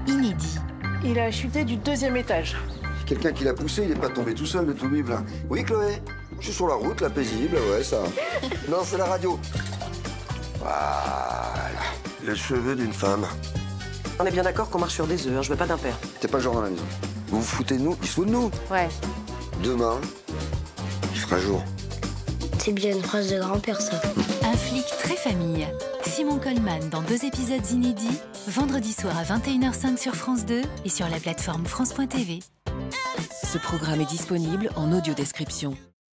inédit. Il a chuté du 2e étage. Quelqu'un qui l'a poussé, il n'est pas tombé tout seul, le tout bib, là. Oui, Chloé? Je suis sur la route, là, paisible, ouais, ça. Non, c'est la radio. Voilà. Les cheveux d'une femme. On est bien d'accord qu'on marche sur des œufs, hein, je veux pas d'impair. T'es pas le genre dans la maison. Vous vous foutez de nous, il se fout de nous. Ouais. Demain, il fera jour. C'est bien une phrase de grand-père, ça. Un flic très famille. Simon Coleman dans 2 épisodes inédits, vendredi soir à 21h05 sur France 2 et sur la plateforme France.tv. Ce programme est disponible en audio description.